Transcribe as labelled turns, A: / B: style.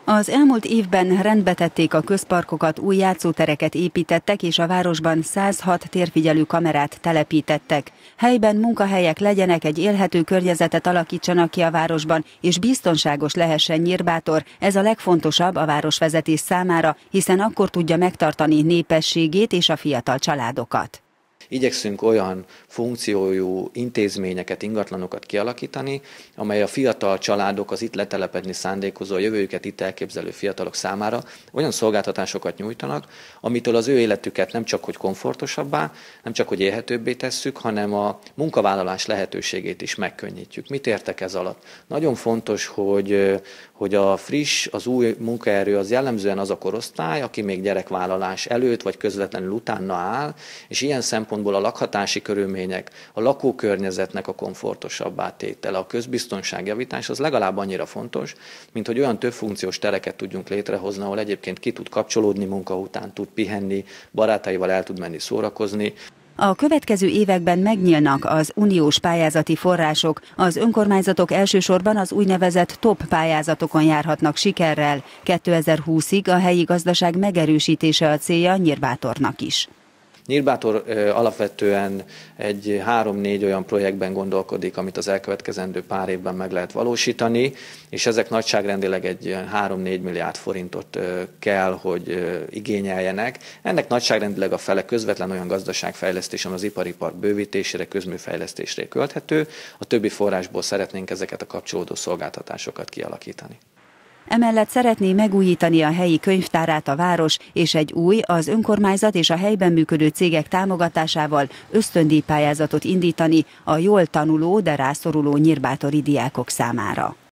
A: Az elmúlt évben rendbe tették a közparkokat, új játszótereket építettek, és a városban 106 térfigyelő kamerát telepítettek. Helyben munkahelyek legyenek, egy élhető környezetet alakítsanak ki a városban, és biztonságos lehessen Nyírbátor. Ez a legfontosabb a városvezetés számára, hiszen akkor tudja megtartani népességét és a fiatal családokat.
B: Igyekszünk olyan funkciójú intézményeket, ingatlanokat kialakítani, amely a fiatal családok, az itt letelepedni szándékozó, a jövőjüket itt elképzelő fiatalok számára olyan szolgáltatásokat nyújtanak, amitől az ő életüket nem csak hogy komfortosabbá, nem csak hogy élhetőbbé tesszük, hanem a munkavállalás lehetőségét is megkönnyítjük. Mit értek ez alatt? Nagyon fontos, hogy a friss, az új munkaerő az jellemzően az a korosztály, aki még gyerekvállalás előtt vagy közvetlenül utána áll, és ilyen szempontból a lakhatási körülmények, a lakókörnyezetnek a komfortosabbá tétele, a közbiztonság javítás az legalább annyira fontos, mint hogy olyan többfunkciós tereket tudjunk létrehozni, ahol egyébként ki tud kapcsolódni munka után, tud pihenni, barátaival el tud menni szórakozni.
A: A következő években megnyílnak az uniós pályázati források, az önkormányzatok elsősorban az úgynevezett top pályázatokon járhatnak sikerrel. 2020-ig a helyi gazdaság megerősítése a célja Nyírbátornak is.
B: Nyírbátor alapvetően egy 3-4 olyan projektben gondolkodik, amit az elkövetkezendő pár évben meg lehet valósítani, és ezek nagyságrendileg egy 3-4 milliárd forintot kell, hogy igényeljenek. Ennek nagyságrendileg a fele közvetlen olyan gazdaságfejlesztés, ami az ipari park bővítésére, közműfejlesztésre költhető, a többi forrásból szeretnénk ezeket a kapcsolódó szolgáltatásokat kialakítani.
A: Emellett szeretné megújítani a helyi könyvtárát a város, és egy új, az önkormányzat és a helyben működő cégek támogatásával ösztöndíjpályázatot indítani a jól tanuló, de rászoruló nyírbátori diákok számára.